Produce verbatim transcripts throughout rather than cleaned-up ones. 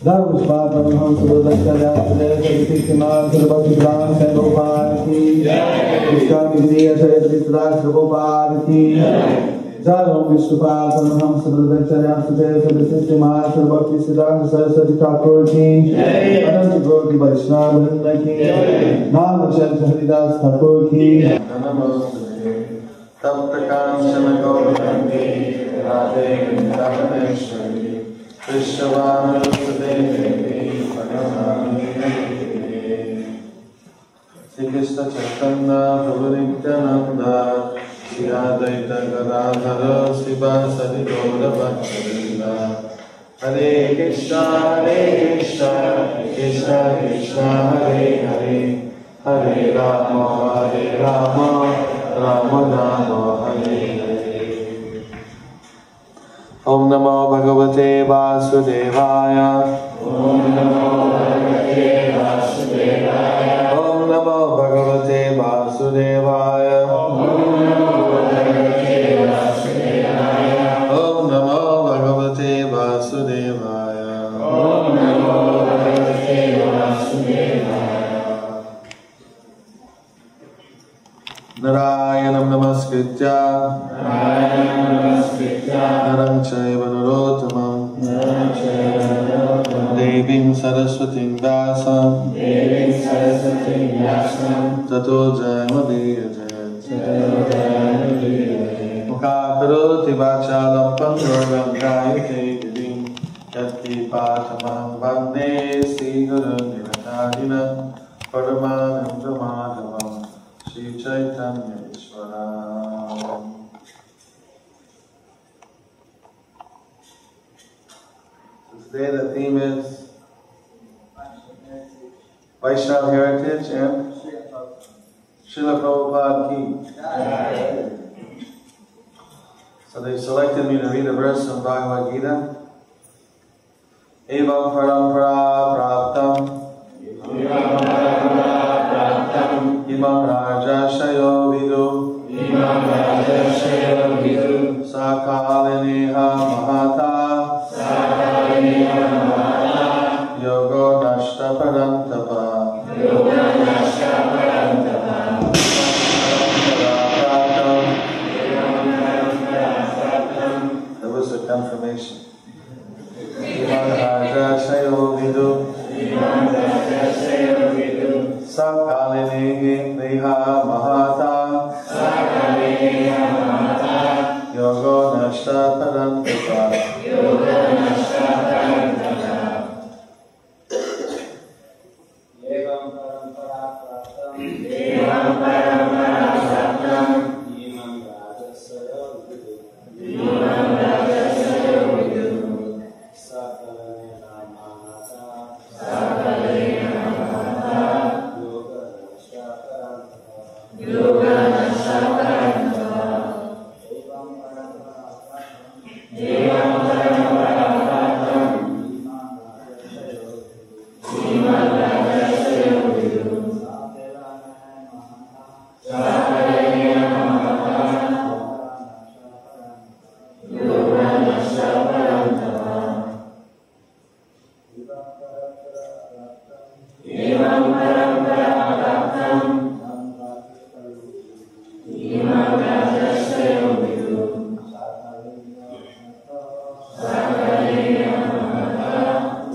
Dharmaspada Ham Subhadacharya Sudhaya Kumar Sarvati Pran Sarvopar Ki Vishka Vidya Sarvati Sarvopar Ki Jai Om Vishnupada Ham Subhadacharya Sudhaya Sarvati Kumar Sarvati Siddhanta Saraswati Thakur Ki Ananta Gauri Vaishnava Vrinda Ki Nama Chandra Haridas Thakur Ki Namaste Tapta Kamshana Gaurandi Radhe Vrindavaneshwari Vishwavanu Devi Pranamami Sri Krishna Chaitanya Prabhu Nityananda Sri Advaita Gadadhara Srivasadi Gaura Bhaktavrinda Hare Krishna Hare Krishna Krishna Krishna Hare Hare Hare Rama Hare Rama Rama Rama Hare Hare Om Namo Bhagavate Vasudevaya Om Namo Bhagavate Vasudevaya Om Namo Bhagavate Vasudevaya Om Namo Bhagavate Vasudevaya Om Namo Bhagavate Vasudevaya Om Namo Bhagavate Vasudevaya Narayanam Namaskritya Narayanam Namaskritya Naram Chaiva Narottamam Naram Chaiva Narottamam Devim Saraswatim Vyasam Devim Saraswatim Vyasam Tato Jayamudiyajayat Tato Jayamudiyajayat Mukhakaroti Vachalam Pandurvam Gayate Divim Yati Patamam Vande Sri Guru Niratadina Paramananda Madhavam Sri Chaitanya Ishvara. Today the theme is Vaishnava heritage and Srila Prabhupada Ki. So they selected me to read a verse from Bhagavad Gita. Evam parampara praptam Imam Raja Shayo Vidu Imam Raja Shayo Vidu Sakalineha Mahata Sakalineha Mahata Yogo Nashta Parantapa Yogo Nashta Parantapa That was the confirmation. Imam Raja Shayo Vidu Imam Raja Shayo Vidu Sakalineha Mahata Sakalineha Mahata Yogo Nashta Parantapa Yogo Nashta Parantapa Evam Parampara Praptam Evam Parampara Praptam Imam Raja Shayo Vidu Imam Raja Shayo Vidu Sakalineha Mahata Sakalineha Mahata Yoga Nashta Parantapa Evam Parampara Praptam Evam Parampara Praptam Imam Raja Shayo Vidu Sakalineha Mahata Yoga Nashta Parantapa Evam Parampara Praptam Imam Raja Shayo Vidu Sakalineha Mahata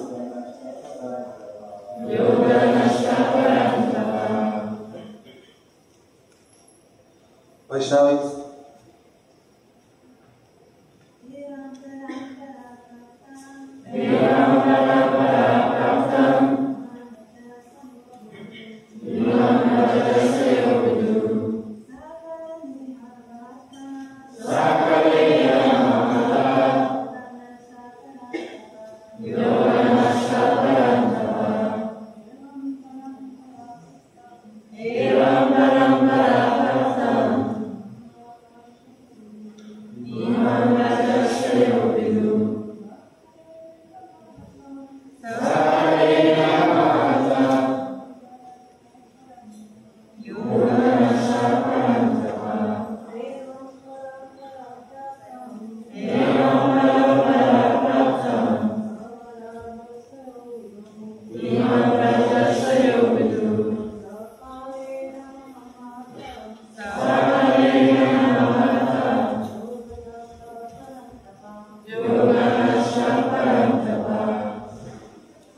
Yoga Nashta Parantapa. Vaishnavis, Evam Parampara Praptam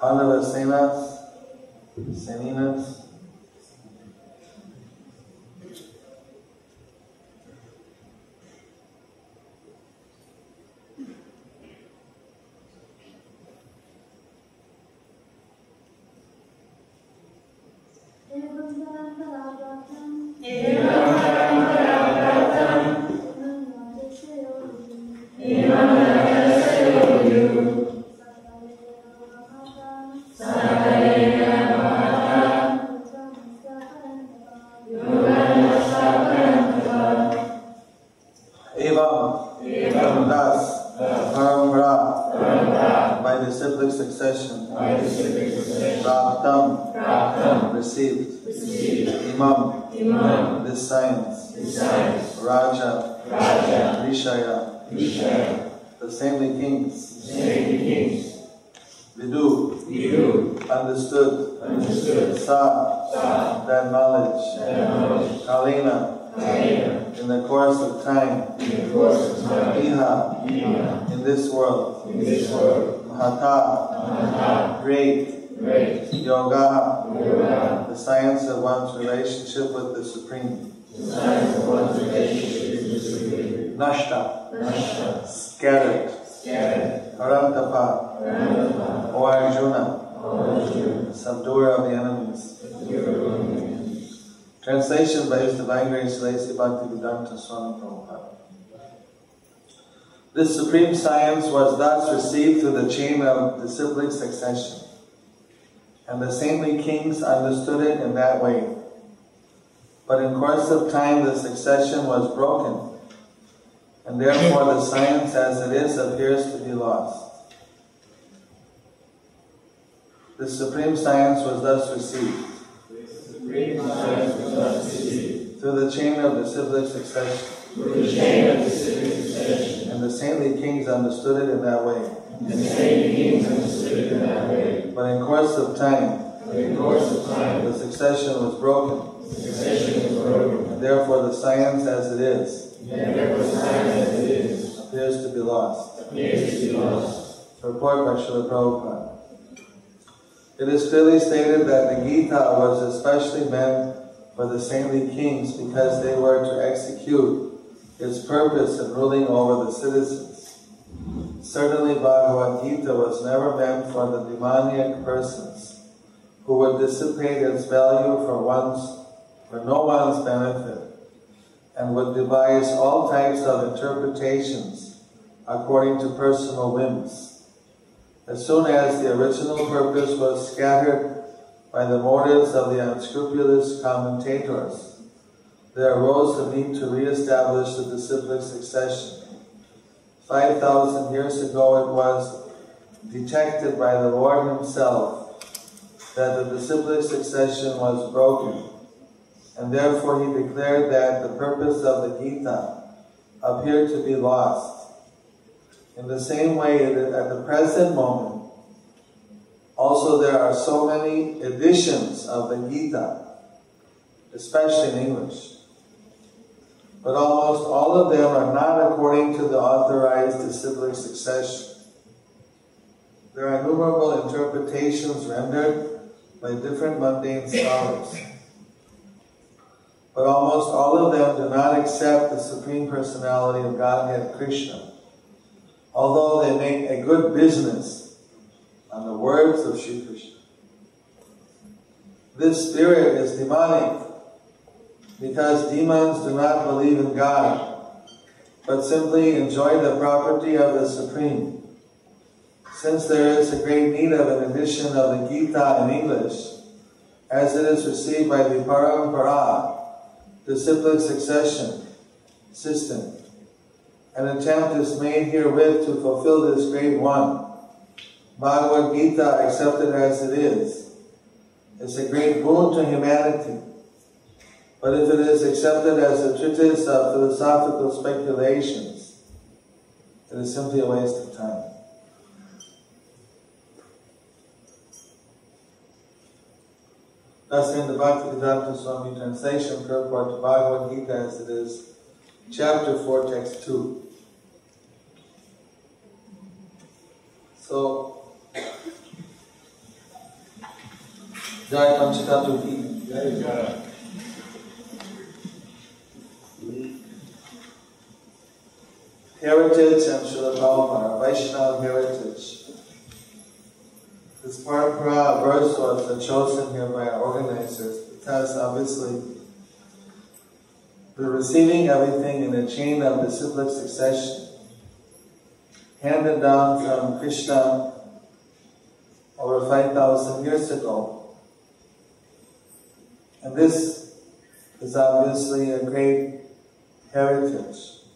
Pandava Senas, Seninas, received, received. Imam, Imam. This science, this science. Raja, Raja. Rishaya, Rishaya. The saintly kings, saintly kings. Vidu, Vidu. Understood, understood. Sa, Sa. That knowledge, that knowledge. Kalina, Kalina. In the course of time, in the course of time. Iha, Iha. In this world, in this world. Mahata, Mahata. Great. Great. Yoga, Yoga, the science of one's relationship with the Supreme. The science of one's relationship with the Supreme. Nashta, Nashta, scattered. Scattered. Parantapa, Parantapa. O Arjuna, O Arjuna, subduer of the enemies. Subduer of the enemies. Translation by His Divine Grace Lacy Bhaktivedanta Swami Prabhupada. This supreme science was thus received through the chain of disciplic succession. And the saintly kings understood it in that way. But in course of time the succession was broken, and therefore the science as it is appears to be lost. The supreme science was thus received, supreme science was thus received through the chain of disciplic succession. Through the chain of disciplic succession. And the saintly kings understood it in that way. And the saintly kings understood it in that way. But in course of time, but in course of time, the succession was broken. The succession was broken. And therefore the science as it is, and therefore the science as it is, appears to be lost. Appears to be lost. Report by Srila Prabhupada. It is clearly stated that the Gita was especially meant for the saintly kings because they were to execute its purpose in ruling over the citizens. Certainly Bhagavad Gita was never meant for the demoniac persons who would dissipate its value for one's, for no one's benefit, and would devise all types of interpretations according to personal whims. As soon as the original purpose was scattered by the motives of the unscrupulous commentators, there arose the need to re-establish the disciplic succession. Five thousand years ago it was detected by the Lord Himself that the disciplic succession was broken, and therefore He declared that the purpose of the Gita appeared to be lost. In the same way, at the present moment, also there are so many editions of the Gita, especially in English, but almost all of them are not according to the authorized disciplic succession. There are innumerable interpretations rendered by different mundane scholars, but almost all of them do not accept the Supreme Personality of Godhead, Krishna, although they make a good business on the words of Sri Krishna. This spirit is demonic because demons do not believe in God, but simply enjoy the property of the Supreme. Since there is a great need of an edition of the Gita in English, as it is received by the Parampara, disciplic succession system, an attempt is made herewith to fulfill this great one. Bhagavad Gita, accepted as it is, is a great boon to humanity. But if it is accepted as a treatise of philosophical speculations, it is simply a waste of time. Thus in the Bhaktivedanta Swami translation, purport to Bhagavad Gita as it is, chapter four, text two. So, Jai Panchatattva ki. Jai. Heritage and Srila Prabhupada, Vaishnava heritage. This parampara verse was chosen here by our organizers because obviously we're receiving everything in a chain of disciplic succession, handed down from Krishna over five thousand years ago. And this is obviously a great heritage.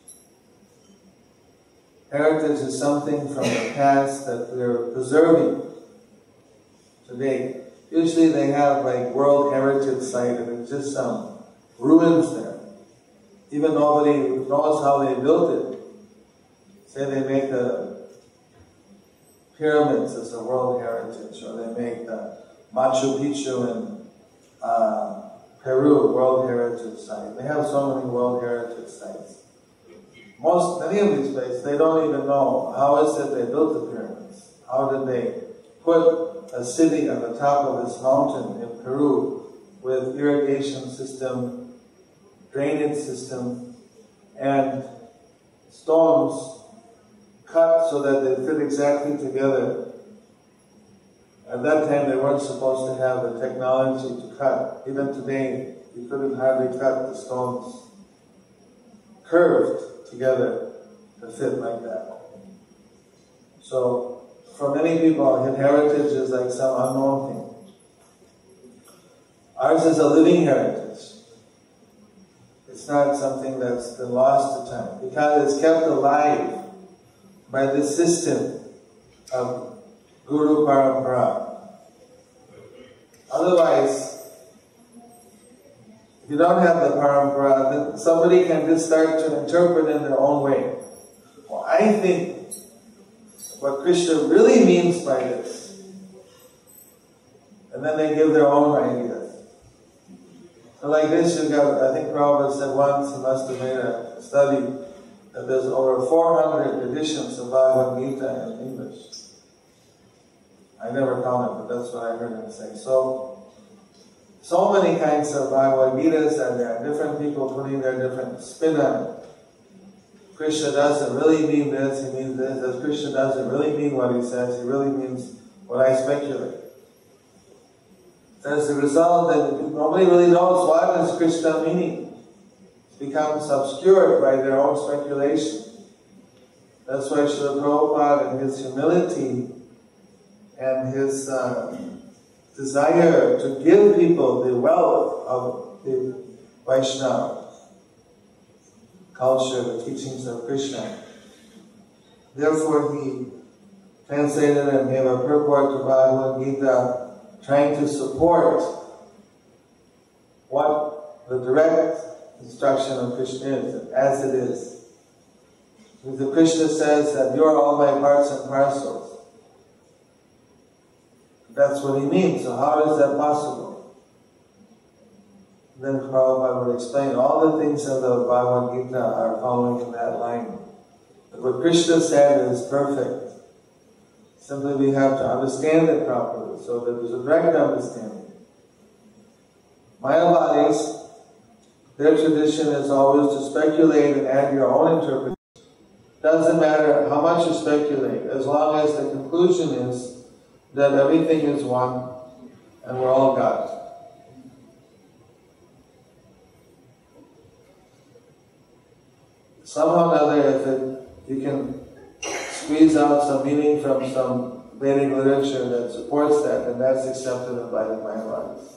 Heritage is something from the past that we're preserving today. Usually they have like World Heritage Site and it's just some ruins there. Even nobody knows how they built it. Say they make the pyramids as a World Heritage, or they make the Machu Picchu in uh, Peru World Heritage Site. They have so many World Heritage Sites. Most, many of these places, they don't even know how is it they built the pyramids. How did they put a city on the top of this mountain in Peru with irrigation system, drainage system, and stones cut so that they fit exactly together. At that time, they weren't supposed to have the technology to cut. Even today, you couldn't hardly cut the stones curved together to fit like that. So, for many people, heritage is like some unknown thing. Ours is a living heritage. It's not something that's been lost to time, because it's kept alive by this system of Guru Parampara. Otherwise, if you don't have the Parampara, then somebody can just start to interpret in their own way. Well, I think what Krishna really means by this. And then they give their own ideas. So like this, you got, I think Prabhupada said once, he must have made a study, that there's over four hundred editions of Bhagavad Gita in English. I never counted, but that's what I heard him say. So, so many kinds of Bhagavad Gitas, and there are different people putting their different spin on it. Krishna doesn't really mean this, he means this. As Krishna doesn't really mean what he says, he really means what I speculate. As a result, that nobody really knows what is Krishna meaning. It becomes obscured by their own speculation. That's why Srila Prabhupada, in his humility and his uh, desire to give people the wealth of the Vaishnava culture, the teachings of Krishna. Therefore, he translated and gave a purport to Bhagavad Gita, trying to support what the direct instruction of Krishna is, as it is. Because Krishna says that you are all my parts and parcels. That's what he means. So how is that possible? Then Prabhupada would explain all the things of the Bhagavad Gita are following in that line. But what Krishna said is perfect. Simply we have to understand it properly, so that there's a direct understanding. Mayavadis, their tradition is always to speculate and add your own interpretation. Doesn't matter how much you speculate, as long as the conclusion is that everything is one and we're all God. Somehow or other, if it, you can squeeze out some meaning from some Vedic literature that supports that, then that's accepted by the Mayavadis.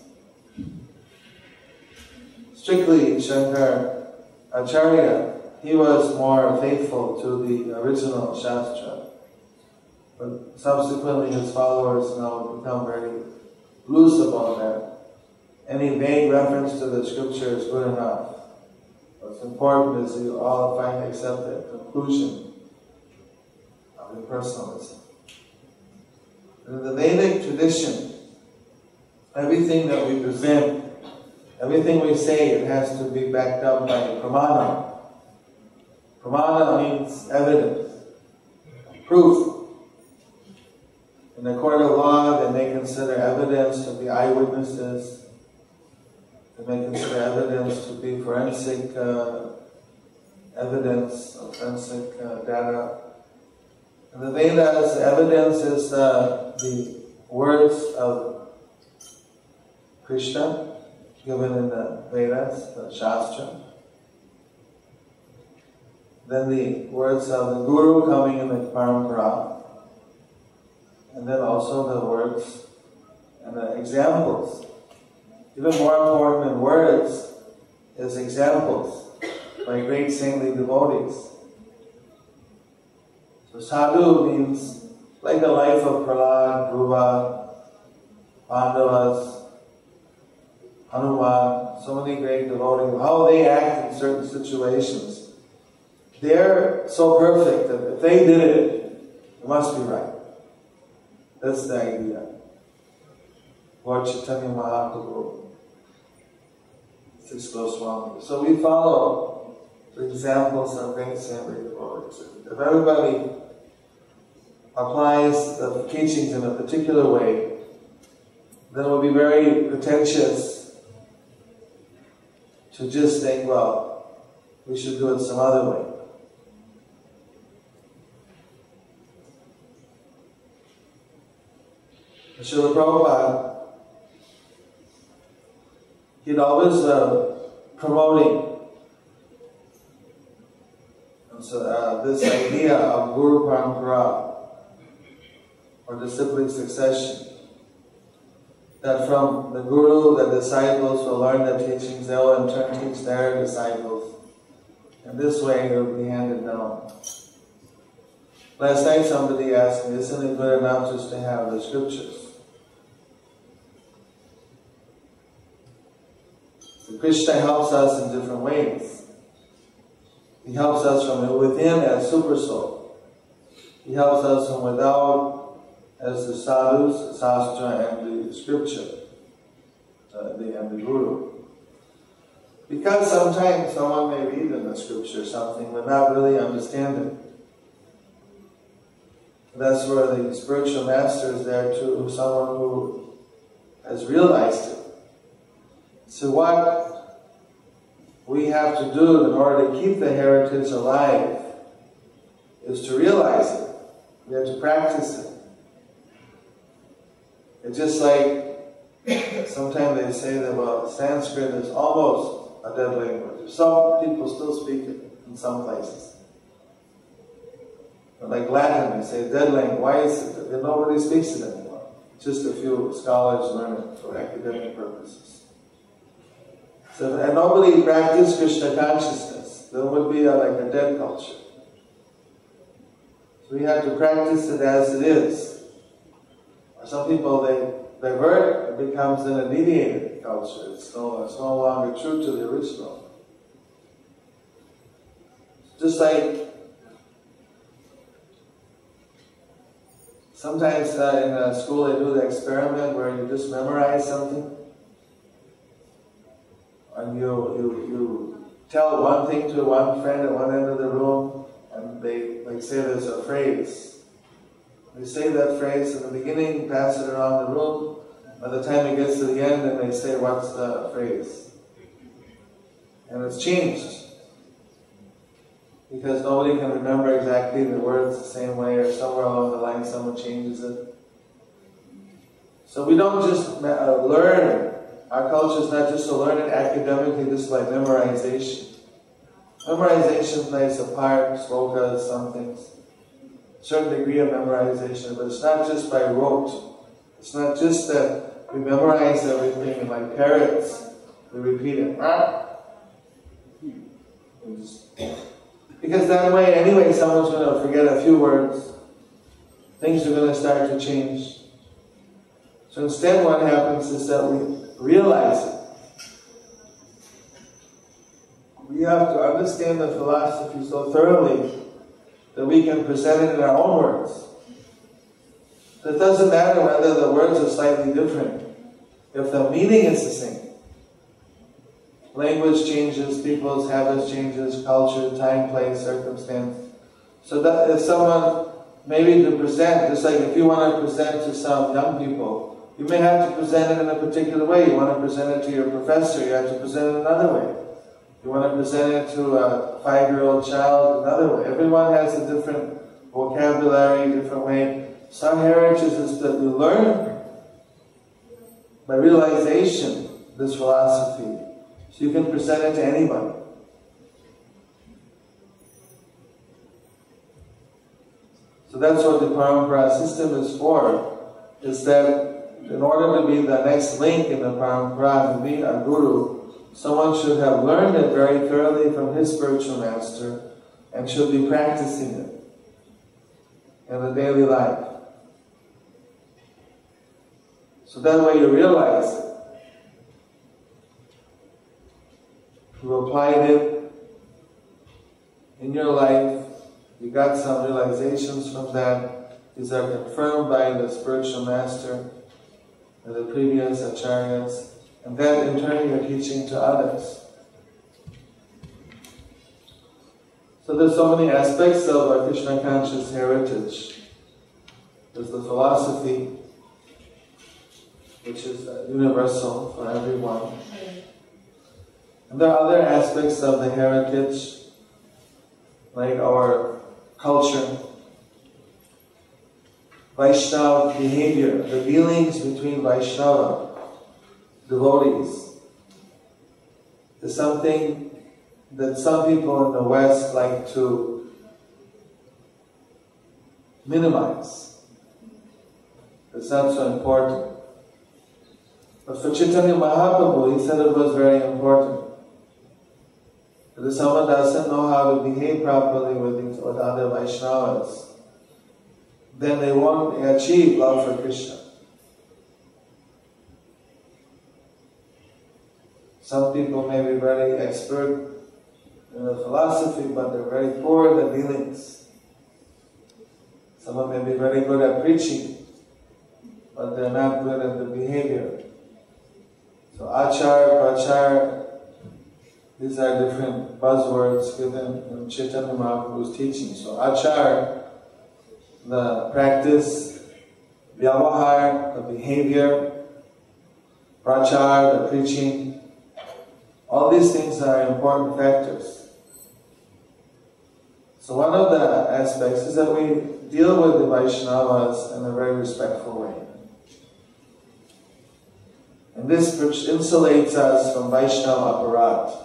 Strictly, Shankar Acharya, he was more faithful to the original Shastra. But subsequently his followers now become very loose about that. Any vague reference to the scripture is good enough. What's important is you all finally accept the conclusion of the personalism. In the Vedic tradition, everything that we present, everything we say, it has to be backed up by pramana. Pramana means evidence, proof. In the court of law, they may consider evidence evidence to be eyewitnesses. They may consider evidence to be forensic uh, evidence, or forensic uh, data. In the Vedas, evidence is uh, the words of Krishna given in the Vedas, the Shastra. Then the words of the Guru coming in the Parampara. And then also the words and the examples. Even more important than words is examples by great saintly devotees. So sadhu means like the life of Prahlad, Dhruva, Pandavas, Hanuman, so many great devotees, how they act in certain situations. They're so perfect that if they did it, it must be right. That's the idea. Lord Chaitanya Mahaprabhu, Six Goswami. So we follow the examples of great saintly devotees. If everybody applies the teachings in a particular way, then it will be very pretentious to just think, well, we should do it some other way. Srila Prabhupada, he'd always uh, promoting and so, uh, this idea of Guru Parampara, or disciplic succession, that from the Guru, the disciples will learn the teachings, they will in turn teach their disciples. And this way it will be handed down. Last night somebody asked me, isn't it good enough just to have the scriptures? Krishna helps us in different ways. He helps us from within as super soul. He helps us from without as the sadhus, sastra, and the scripture, uh, the, and the guru. Because sometimes someone may read in the scripture something but not really understand it. That's where the spiritual master is there too, someone who has realized it. So what we have to do in order to keep the heritage alive is to realize it. We have to practice it. It's just like sometimes they say that well, Sanskrit is almost a dead language. Some people still speak it in some places. But like Latin, they say dead language. Why is it that nobody speaks it anymore? Just a few scholars learn it for academic purposes. So if nobody practiced Krishna consciousness, there would be a, like a dead culture. So we have to practice it as it is. Or some people, they divert, it becomes an mediated culture. It's no, it's no longer true to the original. Just like sometimes uh, in a school they do the experiment where you just memorize something. And you, you, you tell one thing to one friend at one end of the room, and they like say there's a phrase. They say that phrase in the beginning, pass it around the room. By the time it gets to the end, then they say, what's the phrase? And it's changed. Because nobody can remember exactly the words the same way, or somewhere along the line someone changes it. So we don't just uh, learn. Our culture is not just to learn it academically, just by memorization. Memorization plays a part, slokas, some things. A certain degree of memorization, but it's not just by rote. It's not just that we memorize everything and like parrots, we repeat it. Because that way, anyway, someone's going to forget a few words. Things are going to start to change. So instead what happens is that we realize it. We have to understand the philosophy so thoroughly that we can present it in our own words. So it doesn't matter whether the words are slightly different, if the meaning is the same. Language changes, people's habits changes, culture, time, place, circumstance. So that if someone, maybe to present, just like if you want to present to some young people, You may have to present it in a particular way. You want to present it to your professor, you have to present it another way. You want to present it to a five-year-old child another way. Everyone has a different vocabulary, different way. Some heritage is that you learn by realization this philosophy, so you can present it to anybody. So that's what the Parampara system is for, is that in order to be the next link in the Parampara, to be a guru, someone should have learned it very thoroughly from his spiritual master and should be practicing it in the daily life. So that way you realize it. You applied it in your life, you got some realizations from that. These are confirmed by the spiritual master and the previous acharyas, and that in turn you're teaching to others. So there's so many aspects of our Krishna conscious heritage. There's the philosophy, which is universal for everyone. And there are other aspects of the heritage, like our culture, Vaishnava behavior, the dealings between Vaishnava devotees, is something that some people in the West like to minimize. It's not so important. But for Chaitanya Mahaprabhu, he said it was very important. That if someone doesn't know how to behave properly with, these, with other Vaishnavas, then they won't achieve love for Krishna. Some people may be very expert in the philosophy, but they're very poor in the dealings. Someone may be very good at preaching, but they're not good at the behavior. So achar, prachar, these are different buzzwords given in Chaitanya Mahaprabhu's teaching. So achar, the practice, vyavahar, the behavior, prachar, the preaching, all these things are important factors. So one of the aspects is that we deal with the Vaishnavas in a very respectful way. And this insulates us from Vaishnava aparat.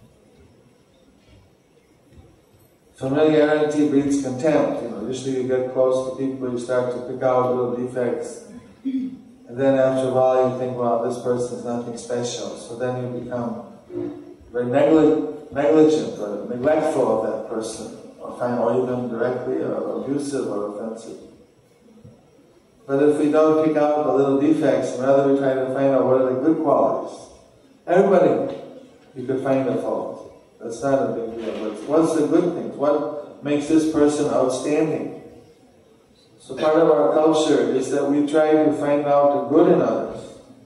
Familiarity breeds contempt. You know, usually you get close to people, you start to pick out little defects. And then after a while you think, well, this person is nothing special. So then you become very negli negligent or neglectful of that person, or find, or even directly or abusive or offensive. But if we don't pick out the little defects, rather we try to find out what are the good qualities. Everybody, you could find a fault. That's not a big deal. But what's the good things? What makes this person outstanding? So part of our culture is that we try to find out the good in others.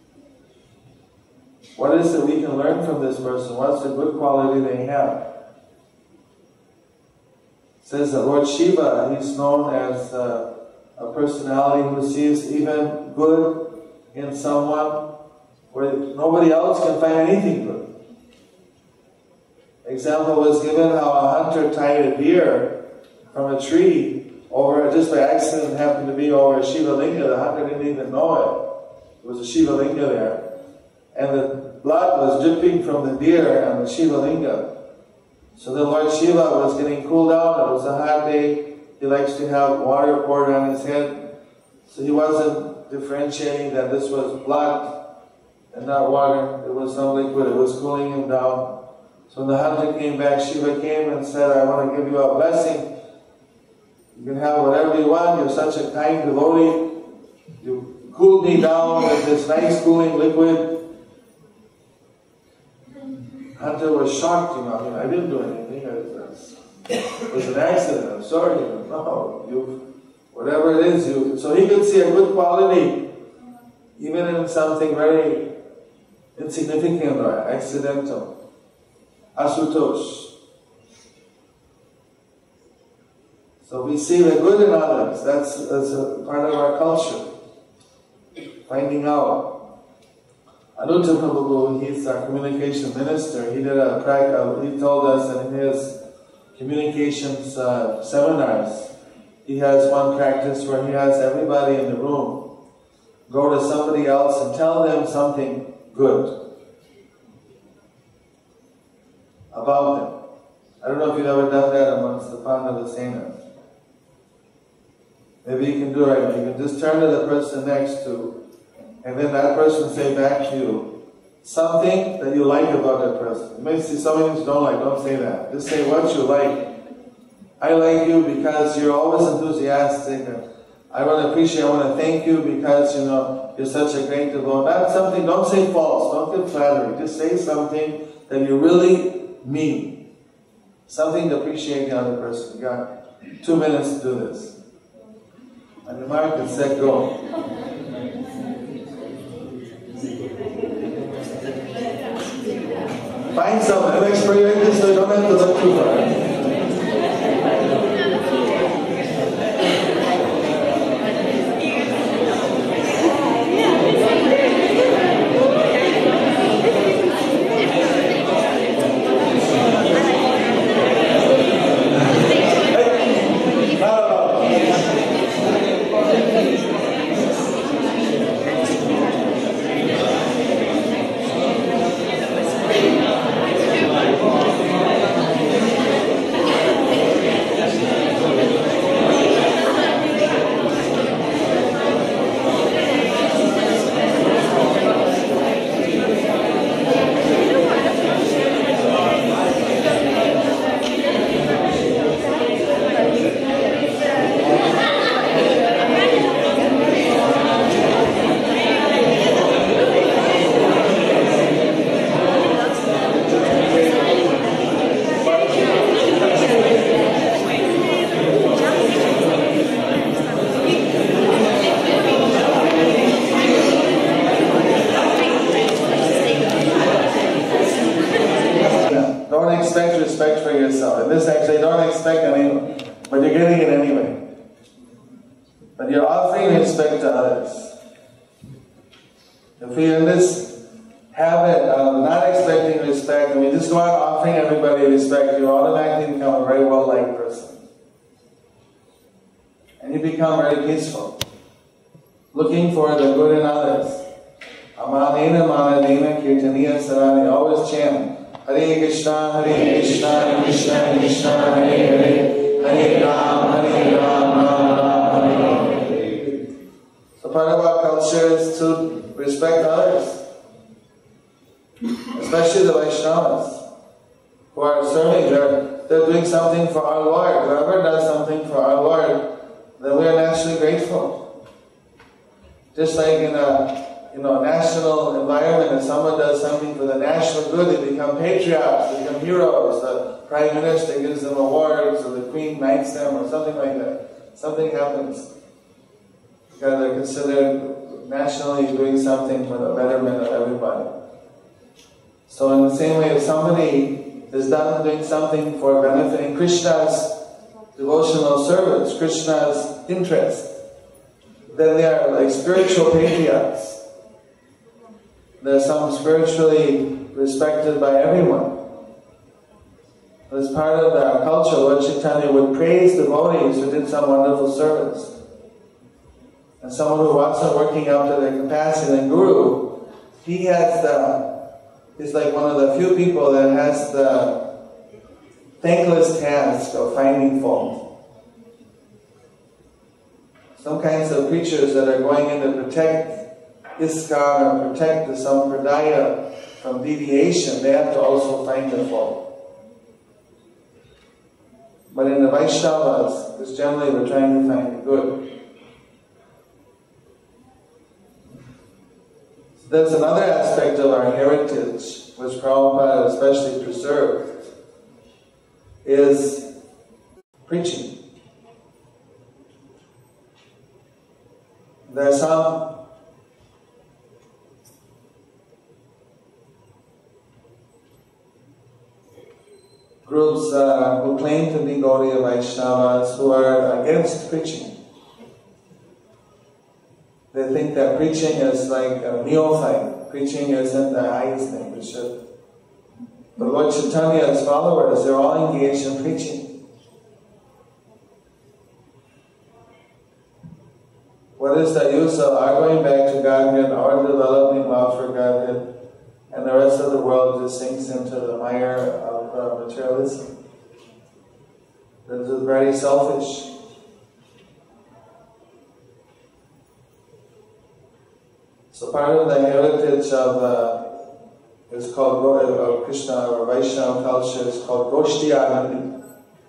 What is it we can learn from this person? What's the good quality they have? It says that Lord Shiva, he's known as uh, a personality who sees even good in someone where nobody else can find anything good. Example was given how a hunter tied a deer from a tree over, just by accident happened to be over a Shiva Linga. The hunter didn't even know it. There was a Shiva Linga there. And the blood was dripping from the deer on the Shiva Linga. So the Lord Shiva was getting cooled down. It was a hot day. He likes to have water poured on his head. So he wasn't differentiating that this was blood and not water. It was no liquid. It was cooling him down. So when the hunter came back, Shiva came and said, I want to give you a blessing. You can have whatever you want. You're such a kind devotee. You cooled me down with this nice cooling liquid. Hunter was shocked, you know. I mean, I didn't do anything. It was, it was an accident. I'm sorry. No, you, whatever it is, you. So he could see a good quality, even in something very insignificant or accidental. Asutosh. So we see the good in others. That's, that's a part of our culture. finding out. Anuttara Prabhu, he's our communication minister, he did a practice, he told us that in his communications uh, seminars, he has one practice where he has everybody in the room go to somebody else and tell them something good about them. I don't know if you've ever done that amongst the Pandavasenas. Maybe you can do it right now. You can just turn to the person next to, and then that person say back to you something that you like about that person. You may see some things you don't like, don't say that. Just say what you like. I like you because you're always enthusiastic. And I want to appreciate, I want to thank you because, you know, you're such a great devotee. Not something, don't say false, don't give flattery. Just say something that you really mean. Something to appreciate the other person. You got two minutes to do this. And the mark and set, go. Find someone, and experiment this so you don't have to look too far. Looking for the good in others. Amanena manadena kirtaniya sarani. Always chant Hare Krishna, Hare Krishna, Krishna Krishna, Hare Hare, Hare Ram, Hare Ram, Ram Ram, Hare Hare. So part of our culture is to respect others, especially the Vaishnavas who are serving. They're, they're doing something for our Lord. Whoever does something for our Lord, then we are naturally grateful. Just like in a you know, national environment, if someone does something for the national good, they become patriots, they become heroes. The Prime Minister gives them awards, or the Queen knights them, or something like that. Something happens. Because they're considered nationally doing something for the betterment of everybody. So in the same way, if somebody is done doing something for benefiting Krishna's devotional service, Krishna's interest, then they are like spiritual patriots. They're some spiritually respected by everyone. As part of our culture, Lord Chaitanya would praise devotees who did some wonderful service. And someone who wasn't working up to their capacity, and Guru, he has the, he's like one of the few people that has the thankless task of finding fault. Some kinds of preachers that are going in to protect ISKCON or protect the Sampradaya from deviation, they have to also find the fault. But in the Vaishnavas, because generally we're trying to find the good. So that's another aspect of our heritage, which Prabhupada especially preserved, is preaching. There are some groups uh, who claim to be Gaudiya Vaishnavas who are against preaching. They think that preaching is like a neophyte. Preaching isn't the highest thing. We should. But Lord Chaitanya's followers, they're all engaged in preaching. What is the use of our going back to Godhead, our developing love for Godhead, and the rest of the world just sinks into the mire of uh, materialism? This is very selfish. So part of the heritage of uh, is called uh, Krishna or Vaishnava culture is called Goshti Agandi.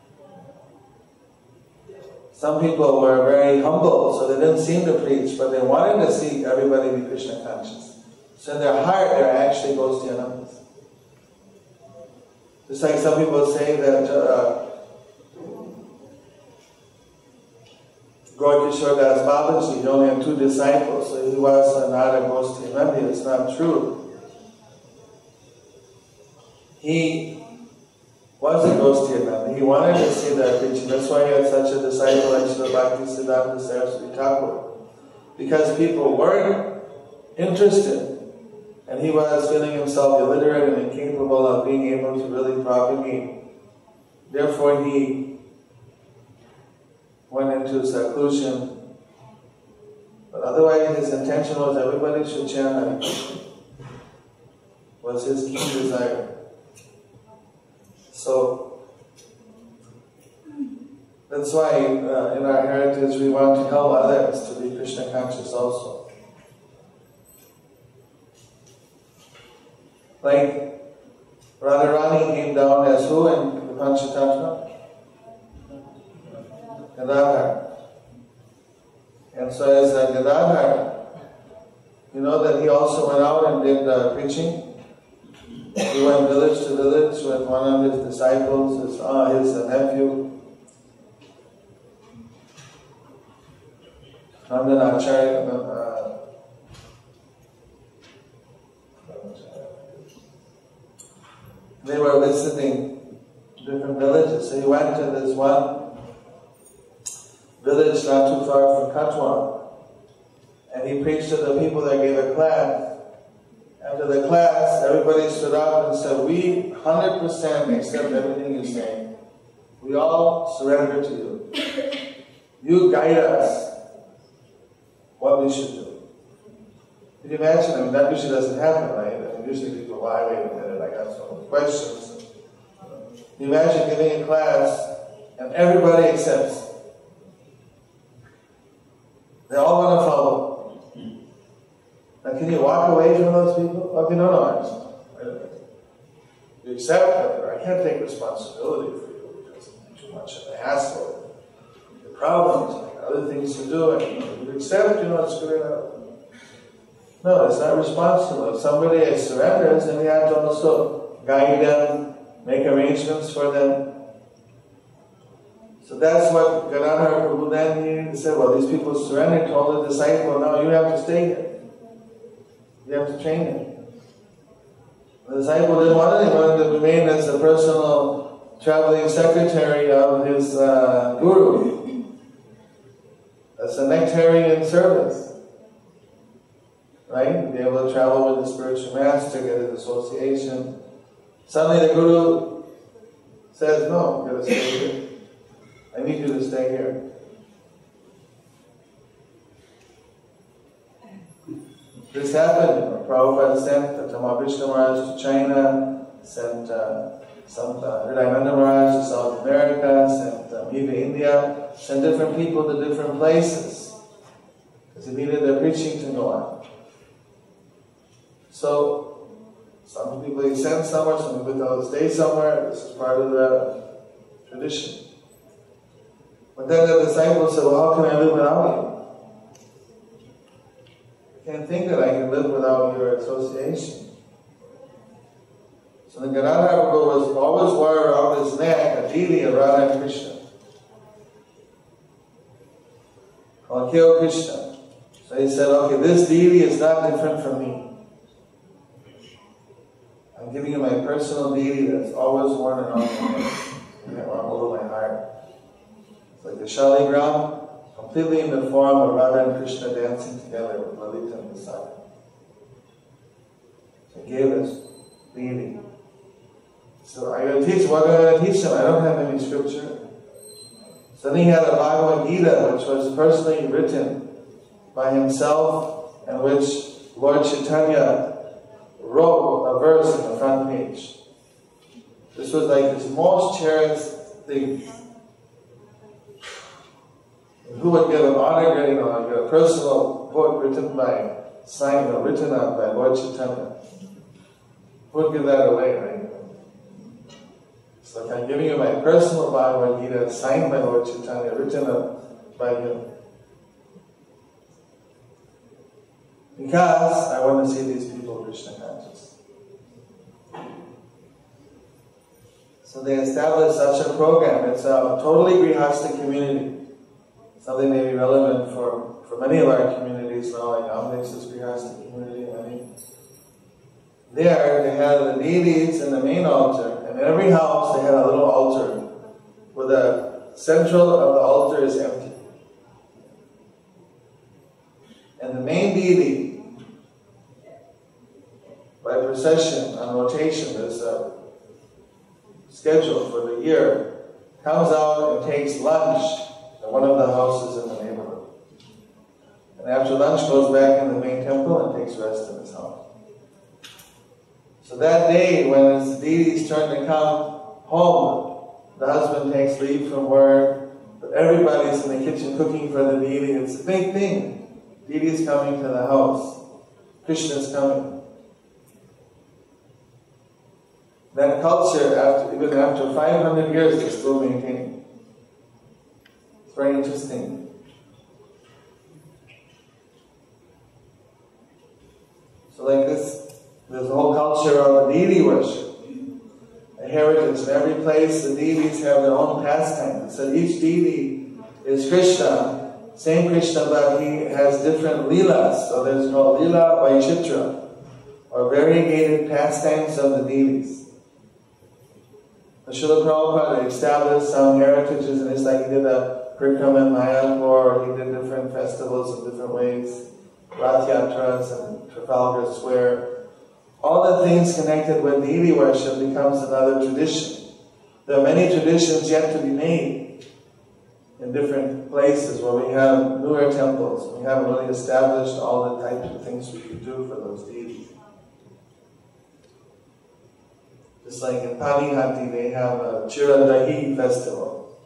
Some people were very humble, so they didn't seem to preach, but they wanted to see everybody be Krishna conscious. So in their heart, they're actually Goshti Agandis. Just like some people say that uh, Gaur Kishore Das Babaji, he only had two disciples, so he was not a Goshti Agandi. It's not true. He was a Goshti Agandi. He wanted to see that preaching. That's why he had such a disciple like Srila Bhakti Siddhanta Saraswati Thakur. Because people weren't interested, and he was feeling himself illiterate and incapable of being able to really propagate. Therefore, he went into seclusion. But otherwise, his intention was everybody should chant Hare Krishna. Was his keen desire. So, that's why uh, in our heritage we want to help others to be Krishna conscious also. Like Radharani came down as who in the Panchatattva? Gadadhar. And so as uh, Gadadhar, you know that he also went out and did uh, preaching. He went village to village with one of his disciples, his, uh, his uh, nephew, Nandan Acharya. Uh, they were visiting different villages. So he went to this one village not too far from Katwa, and he preached to the people that gave a class. After the class, everybody stood up and said, we one hundred percent accept everything you say. We all surrender to you. You guide us what we should do. Can you imagine? I mean, that usually doesn't happen, right? I mean, usually people, why, wait a minute, I got so many questions. Can you imagine giving a class and everybody accepts? They all want to follow. Now, can you walk away from those people? Okay, no, no, wait a minute. You accept it, I can't take responsibility for you because it's too much of a hassle. The problems, like other things to do, and you, know, you accept, you know, screw it up. No, it's not responsible. If somebody surrenders, then we have to also guide them, make arrangements for them. So that's what Gadadhar Prabhu then he said, well, these people surrendered, told the disciple, no, you have to stay here. You have to train him. The disciple didn't want it. He wanted to remain as the personal traveling secretary of his uh, guru. That's a nectarian service. Right? Be able to travel with the spiritual master, get his association. Suddenly the guru says, no, you gotta stay here. I need you to stay here. This happened. You know, Prabhupada sent uh, Tamabhishna Maharaj to China, sent uh, some uh, Hridayananda Maharaj to South America, sent uh, me to India, sent different people to different places because he needed their preaching to go on. So, some people he sent somewhere, some people tell him to stay somewhere. This is part of the tradition. But then the disciples said, well, how can I live without you? I can't think that I can live without your association. So the Gadadhar was always wore around his neck a deity of Radha and Krishna, called Kyo Krishna. So he said, okay, this deity is not different from me. I'm giving you my personal deity that's always worn around my neck, all over my heart. It's like the Shaligram. completely in the form of Radha and Krishna dancing together with Lalita and Visakha. So he gave us leading. So I'm going to teach, what am I going to teach him? I don't have any scripture. So then he had a Bhagavad Gita, which was personally written by himself, and which Lord Chaitanya wrote a verse on the front page. This was like his most cherished thing. And who would get an honor, you know, like a personal book written by, signed or written up by Lord Chaitanya? Who would give that away, right? So I'm giving you my personal Bhagavad Gita, signed by Lord Chaitanya, written up by him. Because I want to see these people Krishna conscious. So they established such a program. It's a totally grihastha community. Something may be relevant for, for many of our communities now, like Amdex's grihastha community. Many. There, they had the deities in the main altar. And in every house, they had a little altar where the central of the altar is empty. And the main deity, by procession, on rotation, there's a schedule for the year, comes out and takes lunch at one of the houses in the neighborhood. And after lunch goes back in the main temple and takes rest in his house. So that day, when his deity's turn to come home, the husband takes leave from work, but everybody's in the kitchen cooking for the deity. It's a big thing. Deity's coming to the house. Krishna's coming. That culture, after, even after five hundred years, they're still maintaining. It's very interesting. So like this, there's a whole culture of deity worship, a heritage. In every place, the deities have their own pastimes. So each deity is Krishna, same Krishna, but he has different leelas. So there's no Leela Vaichitra, or variegated pastimes of the deities. Srila Prabhupada established some heritages, and it's like he did a Parikram in Mayapur, or he did different festivals in different ways, Rath Yatras and Trafalgar Square. All the things connected with deity worship becomes another tradition. There are many traditions yet to be made in different places where we have newer temples. We haven't really established all the types of things we could do for those deities. Just like in Panihati, they have a Chiradahi festival.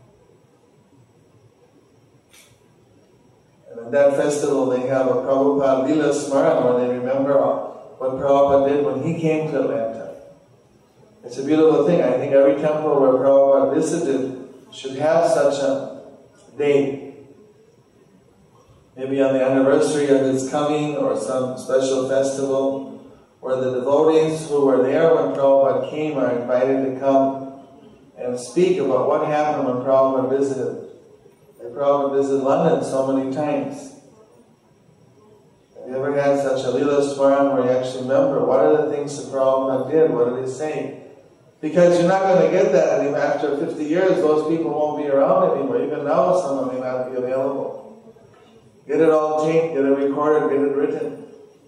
And in that festival, they have a Prabhupada Leela Smaran, where they remember what Prabhupada did when he came to Atlanta. It's a beautiful thing. I think every temple where Prabhupada visited should have such a day. Maybe on the anniversary of his coming, or some special festival, where the devotees who were there when Prabhupada came are invited to come and speak about what happened when Prabhupada visited. Like Prabhupada visited London so many times. Have you ever had such a Leela Swaram where you actually remember what are the things that Prabhupada did, what did he say? Because you're not going to get that anymore. After fifty years, those people won't be around anymore. Even now, some may not be available. Get it all taped, get it recorded, get it written.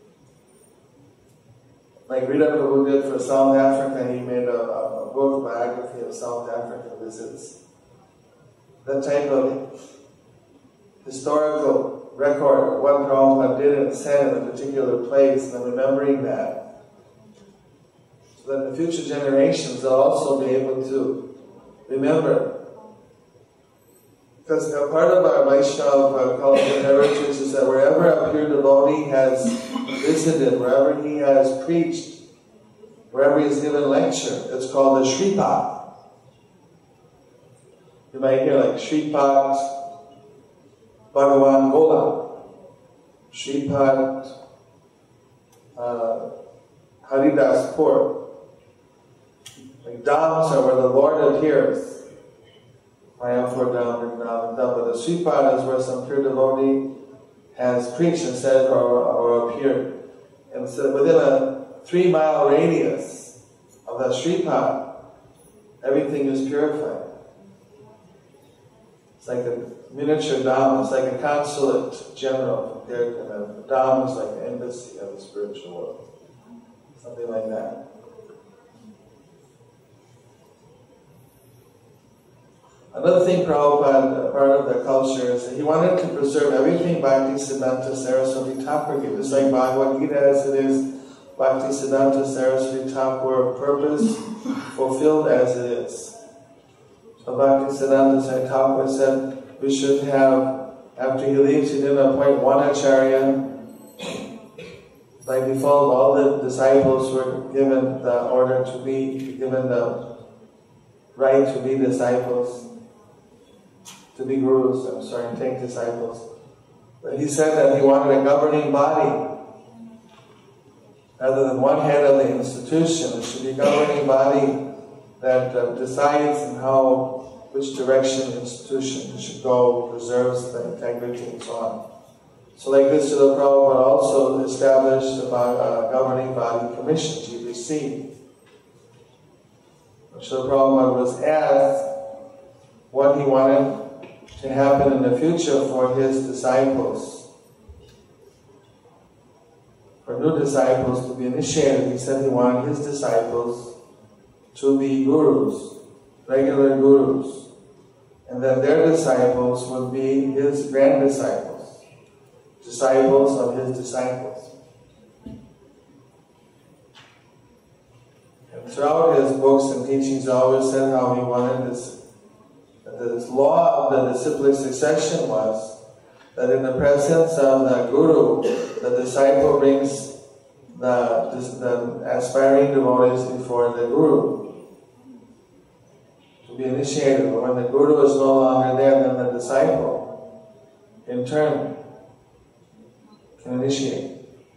Like Rita Prabhu did for South Africa, he made a, a book biography of South Africa visits. That type of historical record of what Prabhupada did and said in a particular place, and remembering that. So that the future generations will also be able to remember. Because a part of our Vaishnava culture heritage is that wherever a pure devotee has visited, wherever he has preached, wherever he's given lecture, it's called a Shripad. You might hear like Shripad Bhagavan Gola, Shripad uh, Haridas Pur. Like Dhams are where the Lord appears. Mayapur Dham, Vrindavan Dham. But the Shripad is where some pure devotee has preached and said or, or appeared. And so within a three mile radius of that Shripad, everything is purified. It's like a miniature dham. It's like a consulate general compared to the dham is like an embassy of the spiritual world. Something like that. Another thing Prabhupada, part of the culture, is that he wanted to preserve everything Bhaktisiddhanta Saraswati Thakur gave. Just like Bhagavad Gita as it is, Bhaktisiddhanta Saraswati Thakur purpose fulfilled as it is. So Bhaktisiddhanta Saraswati Thakur said we should have, after he leaves, he didn't appoint one acharya. By default, all the disciples were given the order to be, given the right to be disciples. To be gurus, I'm sorry, and take disciples. But he said that he wanted a governing body. Rather than one head of the institution, it should be a governing body that uh, decides in how, which direction the institution should go, preserves the integrity and so on. So like this, Srila Prabhupada also established a uh, governing body commission, G B C. Srila Prabhupada was asked what he wanted to happen in the future for his disciples. For new disciples to be initiated, he said he wanted his disciples to be gurus, regular gurus, and that their disciples would be his grand disciples, disciples of his disciples. And throughout his books and teachings, he always said how he wanted this. The law of the disciplic succession was that in the presence of the guru, the disciple brings the, the aspiring devotees before the guru to be initiated. But when the guru is no longer there, then the disciple, in turn, can initiate.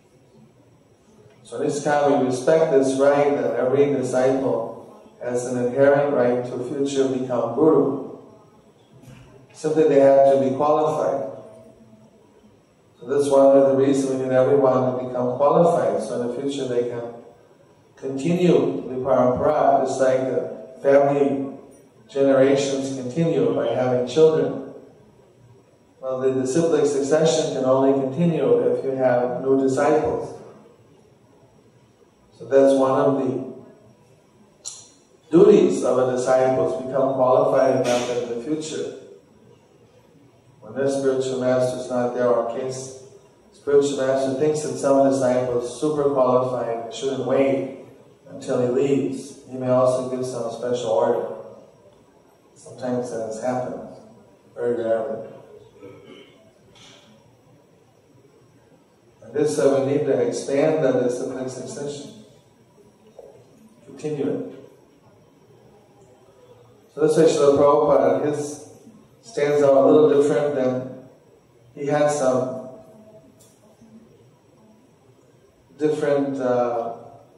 So this time we respect this right that every disciple has an inherent right to future become guru. Simply they have to be qualified. So that's one of the reasons we need everyone to become qualified, so in the future they can continue the parampara, just like the family generations continue by having children. Well, the disciplic succession can only continue if you have new disciples. So that's one of the duties of a disciple, to become qualified enough in the future. When their spiritual master is not there, or in case spiritual master thinks that some disciple is super qualified, shouldn't wait until he leaves, he may also give some special order. Sometimes that has happened, very rarely. And this uh, we need to expand the disciplic succession, continue it. So this is Srila Prabhupada. His stands out a little different than, he has some different uh,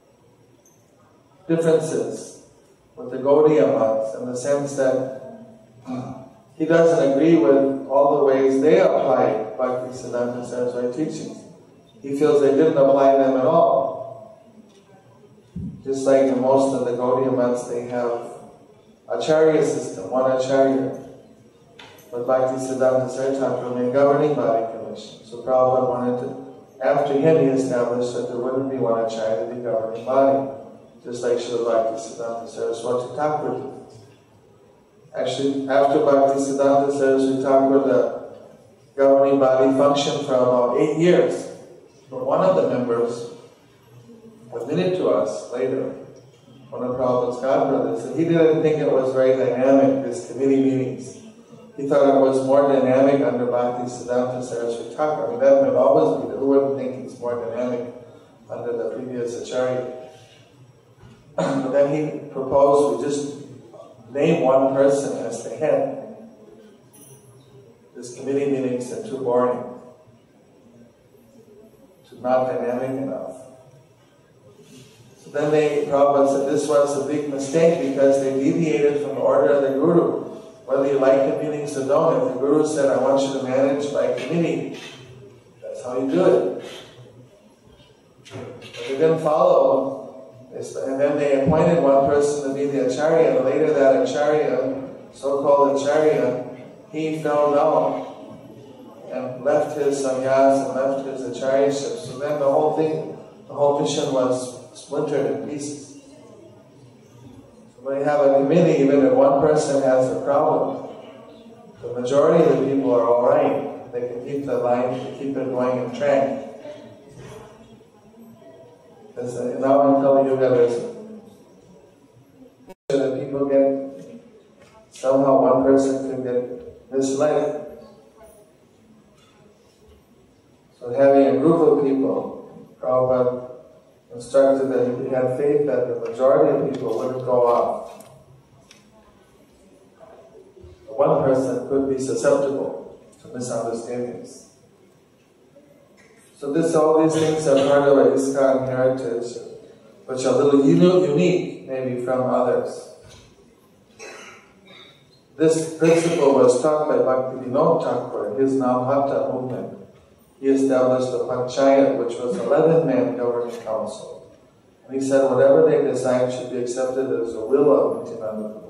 differences with the Gaudiya monks, in the sense that he doesn't agree with all the ways they apply Bhaktisiddhanta Saraswati teachings. He feels they didn't apply them at all. Just like in most of the Gaudiya monks, they have acharya system, one acharya. But Bhaktisiddhanta Saraswati Thakur made governing body commission. So Prabhupada wanted to, after him he established that there wouldn't be one acharya to be governing body, just like Srila Bhaktisiddhanta Saraswati Thakur did. Actually, after Bhaktisiddhanta Saraswati Thakur, the governing body functioned for about eight years. But one of the members admitted to us later, one of Prabhupada's godbrothers, that he didn't think it was very dynamic, this committee meetings. He thought it was more dynamic under Bhaktisiddhanta Saraswati Thakur. I mean, that might always be, who wouldn't think it's more dynamic under the previous acharya? But then he proposed we just name one person as the head. This committee meetings are too boring, too not dynamic enough. So then they, Prabhupada said this was a big mistake because they deviated from the order of the Guru. Whether you like the meetings or don't, if the Guru said, I want you to manage by committee, that's how you do it. But they didn't follow, and then they appointed one person to be the acharya, and later that acharya, so-called acharya, he fell down and left his sannyas and left his acharyaship. So then the whole thing, the whole mission was splintered in pieces. So when you have a committee, even if one person has a problem, the majority of the people are all right. They can keep the line, keep it going in track. Because now in Kali Yuga, there's that people get, somehow one person can get misled. So having a group of people, Prabhupada instructed that he had faith that the majority of people wouldn't go off. One person could be susceptible to misunderstandings. So this, all these things are part of our ISKCON heritage, which are a little unique maybe from others. This principle was taught by Bhaktivinoda Thakur, his Namhata movement. He established the Panchayat, which was an eleven-man governing council. And he said whatever they decide should be accepted as the will of Nityananda Prabhu.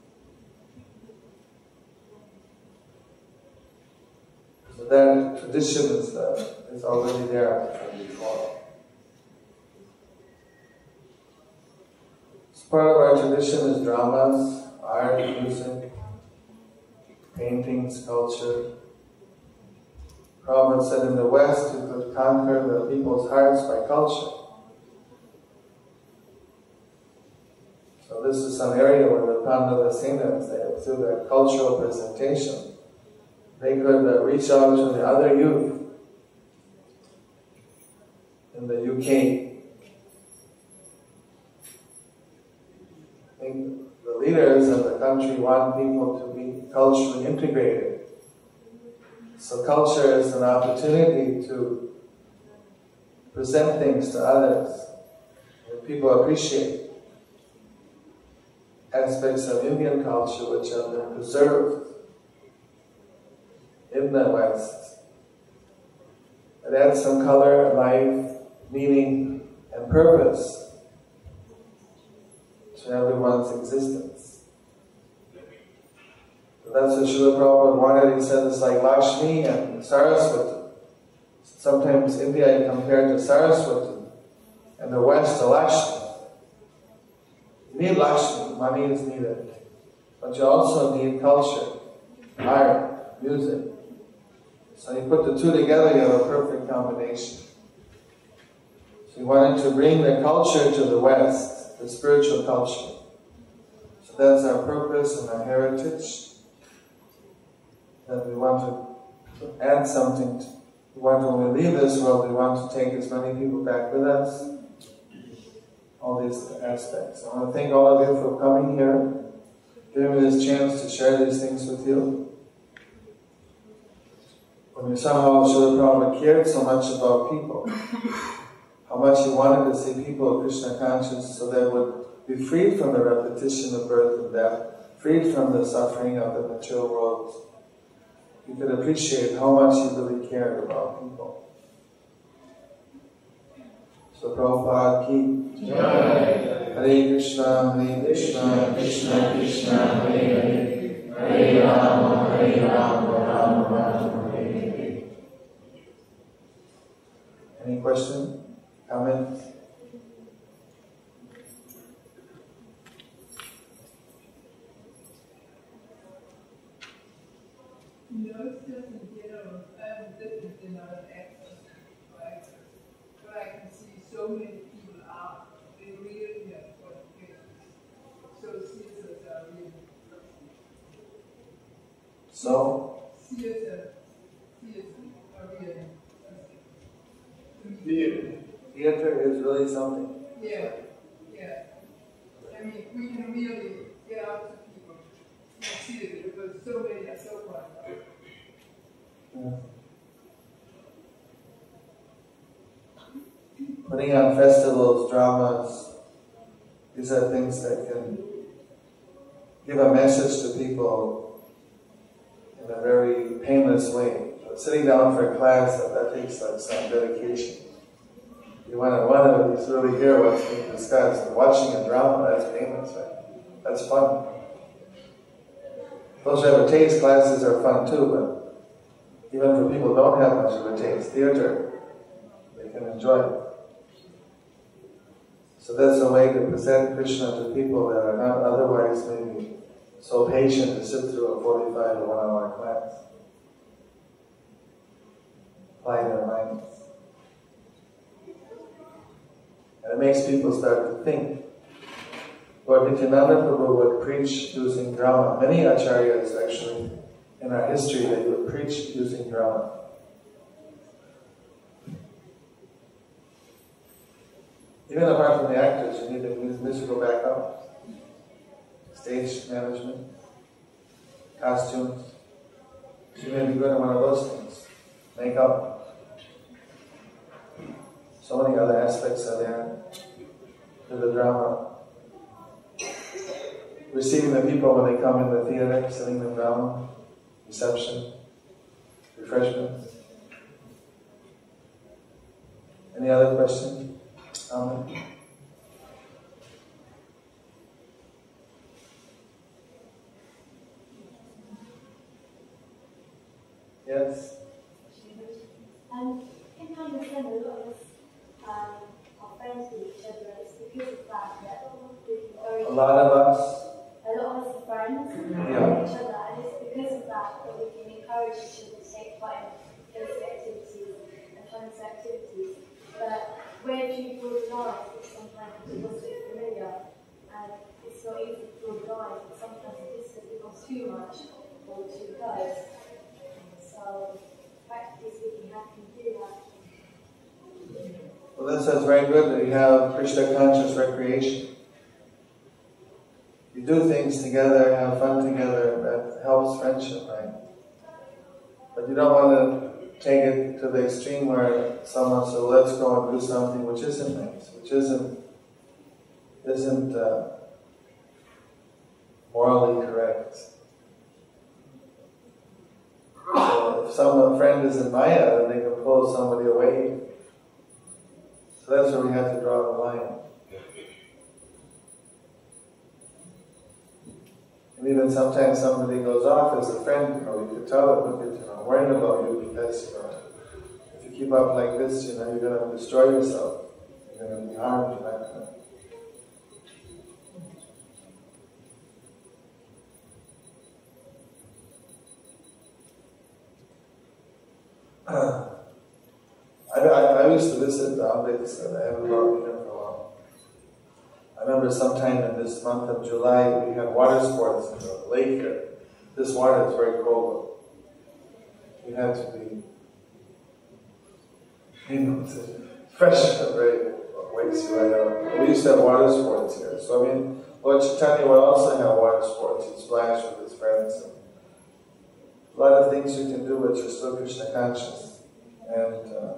So that tradition is, uh, is already there from before. So part of our tradition is dramas, art, music, painting, sculpture. Prabhupada said in the West you could conquer the people's hearts by culture. So this is some area where the Pandavasenas, they, through their cultural presentation, they could uh, reach out to the other youth in the U K. I think the leaders of the country want people to be culturally integrated. So culture is an opportunity to present things to others that people appreciate. Aspects of Indian culture which have been preserved in the West. It adds some color, life, meaning, and purpose to everyone's existence. That's what Srila Prabhupada wanted. He said it's like Lakshmi and Saraswati. Sometimes India is compared to Saraswati, and the West to Lakshmi. You need Lakshmi, money is needed. But you also need culture, art, music. So you put the two together, you have a perfect combination. So he wanted to bring the culture to the West, the spiritual culture. So that's our purpose and our heritage. That we want to add something. To, we want to, when we leave this world, we want to take as many people back with us. All these aspects. I want to thank all of you for coming here, giving me this chance to share these things with you. When we somehow Srila Prabhupada cared so much about people, how much he wanted to see people of Krishna conscious so they would be freed from the repetition of birth and death, freed from the suffering of the material world. You could appreciate how much he really cared about people. So Prabhupada ki Jai. Hare Krishna, Hare Krishna, Krishna Krishna, Hare Hare, Hare Rama, Hare Rama, Rama Rama, Hare Hare. Any question? Comment? You know, it's just in general, I'm different than other actors, right? But I can see so many people are, they really have qualifications. So theaters are really So? Theater, theater are really Theater. Theater is really something. Yeah, yeah. I mean, we can really get out to people in theater because so many are so qualified. Yeah. Putting on festivals, dramas, these are things that can give a message to people in a very painless way. But sitting down for a class, that, that takes like some dedication. You want to want to really hear what's being discussed. And watching a drama, that's painless, right? That's fun. Those who have a taste, classes are fun too, but even for people who don't have much of a taste, theater, they can enjoy it. So that's a way to present Krishna to people that are not otherwise maybe so patient to sit through a forty-five or one hour class. Apply their minds. And it makes people start to think. Lord Nityananda Prabhu would preach using drama. Many acharyas actually in our history, they would preach using drama. Even apart from the actors, you need a musical background, stage management, costumes. You may be good at one of those things. Makeup. So many other aspects are there to the drama. Receiving the people when they come in the theater, sitting them down, reception, refreshments. Any other questions? Comment? Yes? Um, I can understand a lot of us um, are friends with each other. It's because of that that we A lot of us. A lot of us are friends Yeah. with each other, and it's because of that that we can encourage each other to take part in those activities and fun activities. But where do you draw the line? It's sometimes it's not so familiar, and it's not easy to draw the line. Sometimes the distance becomes too much or too close. So, practically speaking, how can you do that? Well, this is very good that you have Krishna conscious recreation. You do things together, have fun together, that helps friendship, right? But you don't want to take it to the extreme where someone says, let's go and do something which isn't nice, which isn't, isn't uh, morally correct. So if some friend is in Maya, then they can pull somebody away. So that's where we have to draw the line. And even sometimes somebody goes off as a friend, you know, you could tell them, look at, you know, worrying about you because, you know, if you keep up like this, you know, you're going to destroy yourself. You're going to be harmed, you're not going to. Uh, I, I, I used to visit the Amrits, and I haven't been here for a while. I remember sometime in this month of July, we had water sports in the lake here. This water is very cold. You had to be, you know, fresh, very wakes you right up. We used to have water sports here. So I mean, Lord Chaitanya would also have water sports. He'd splash with his friends. And a lot of things you can do with your still Krishna conscious. And uh,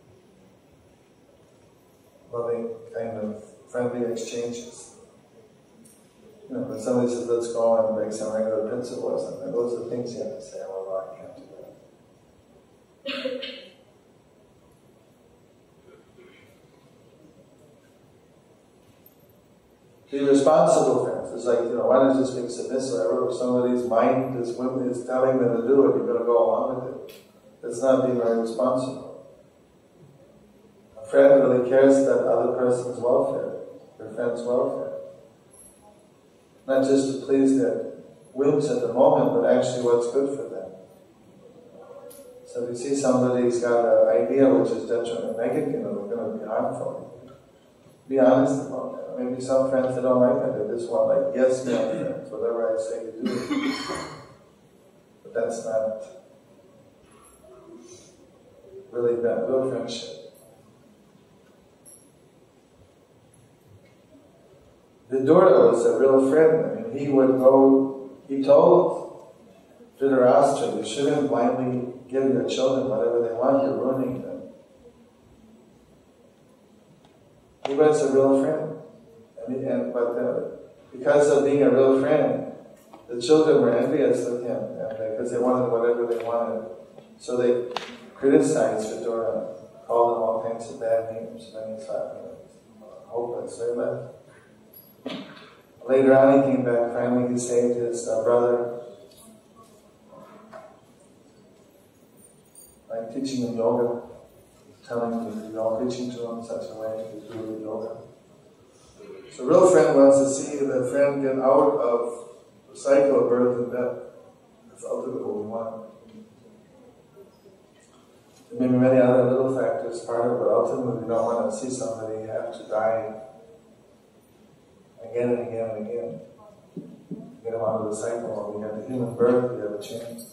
loving kind of friendly exchanges. You know, when somebody says, let's go and break some regular principles, and those are the things you have to say, oh, well, I can't do that. Be responsible friends. It's like, you know, why not just being submissive? If somebody's mind is, is telling them to do it, you're going to go along with it. That's not being very responsible. A friend really cares about the other person's welfare, their friend's welfare. Not just to please their whims at the moment, but actually what's good for them. So if you see somebody's got an idea which is detrimental, negative, you know, they're going to be harmful. Be honest about that. Maybe some friends that don't like that, they just want like yes man friends, whatever I say you do. But that's not really that real friendship. Vidura was a real friend. I mean, he would go, he told Dhritarashtra, you shouldn't blindly give your children whatever they want, you're ruining them. He was a real friend. And, he, and but uh, because of being a real friend, the children were envious of him, and because they wanted whatever they wanted. So they criticized Vidura, called him all kinds of bad names, and then he thought, you know, hopeless, so he left. Later on he came back, finally he saved his uh, brother, like teaching them yoga, telling them, you know, preaching to them in such a way to do the yoga. So a real friend wants to see the friend get out of the cycle of birth and death. That's ultimately what we want. There may be many other little factors part of it, but ultimately we don't want to see somebody have to die again and again and again. Get them out of the cycle. We have the human birth, we have a change.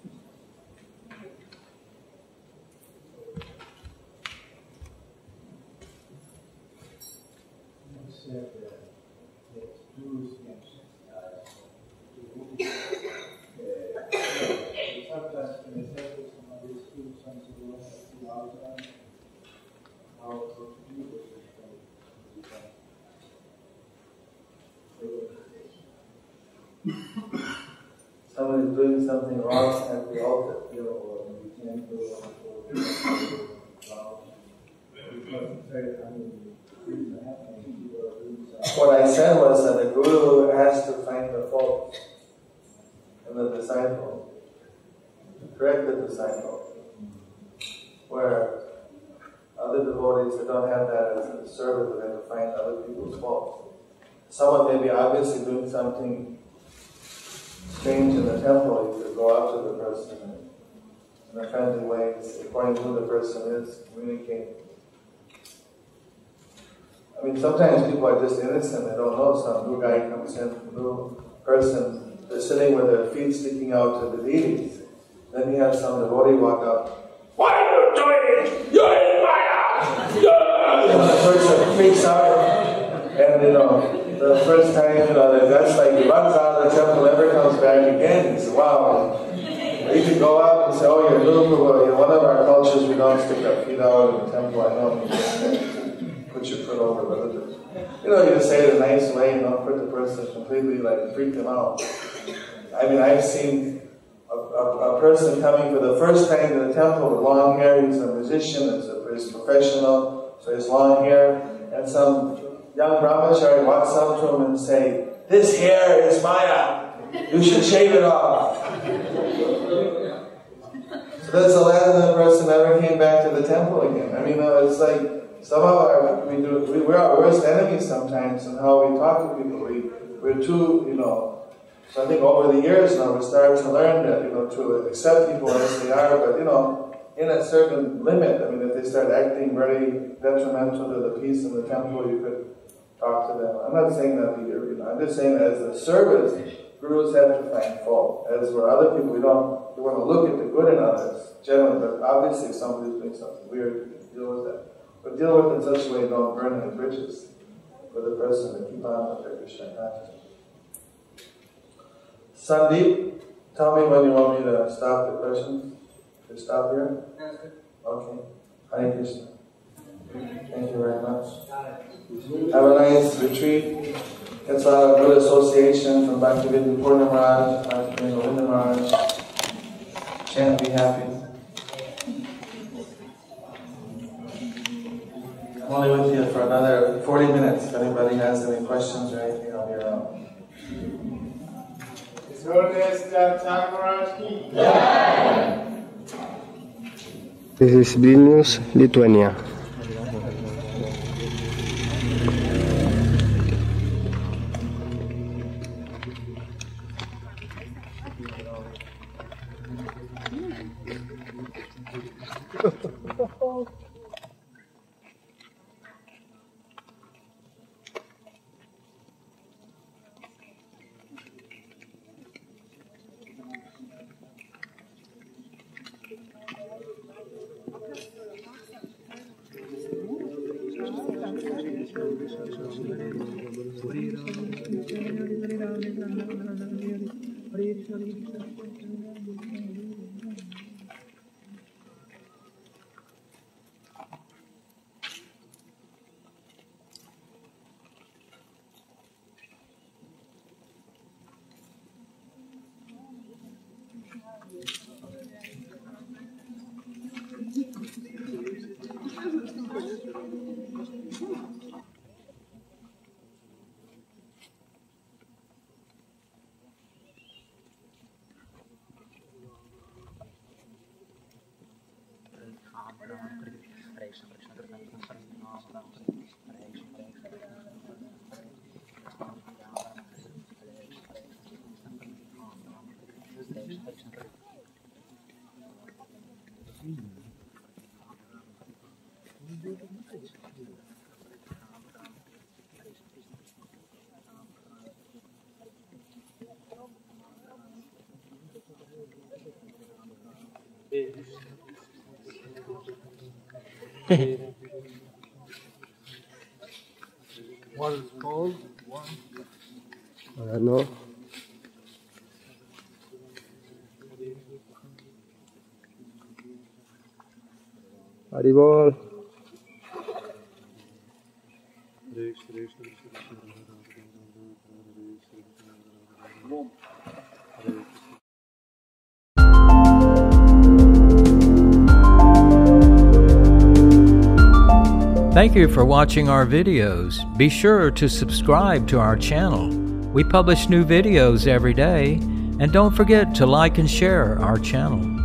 Somebody's doing something wrong at the altar, you know, or we can't go What I said was that the Guru has to find the fault in the disciple, to correct the disciple, where other devotees that don't have that as a service, they have to find other people's faults. Someone may be obviously doing something strange in the temple, you could go up to the person in a friendly way, according to who the person is, communicate. I mean, sometimes people are just innocent, they don't know. Some new guy comes in, new person, they're sitting with their feet sticking out to the deities. Then you have some devotee walk up, "What are you doing? You're in Maya!" And the person freaks out, and you know, the first time, you know, that's like he runs out of the temple, never comes back again. He says, wow. You could go up and say, oh, you're new, well, in one of our cultures, we don't stick our feet out in the temple. I know, you just put your foot over, but you know, you just say it in a nice way, you don't put the person completely, like, freak them out. I mean, I've seen a, a, a person coming for the first time to the temple with long hair. He's a musician, he's a he's professional, so he's long hair, and some young brahmachari walks up to him and say, "This hair is Maya. You should shave it off." So that's the last time the person ever came back to the temple again. I mean, uh, it's like some of our we do we, we're our worst enemies sometimes in how we talk to people. We we're too you know. So I think over the years now we started to learn that you know to accept people as they are, but you know. In a certain limit. I mean, if they start acting very detrimental to the peace in the temple, you could talk to them. I'm not saying that here, you know, I'm just saying that as a service, gurus have to find fault. As for other people, we don't, we want to look at the good in others, generally, but obviously if somebody's doing something weird, you can deal with that. But deal with it in such a way, don't burn any bridges for the person to keep on with their Krishna consciousness. Sandeep, tell me when you want me to stop the questions. To stop here? Okay. Hare Krishna. Thank you very much. Have a nice retreat. It's a good association from Bhaktivedanta Purna Maharaj, Bhaktivedanta Govinda Maharaj. Chant, be happy. I'm only with you for another forty minutes. If anybody has any questions or anything, I'll be around. His Holiness Thakur Maharaj ki jai. This is Vilnius, Lithuania. What is called? One. I don't know. Haribol. Thank you for watching our videos. Be sure to subscribe to our channel. We publish new videos every day, and don't forget to like and share our channel.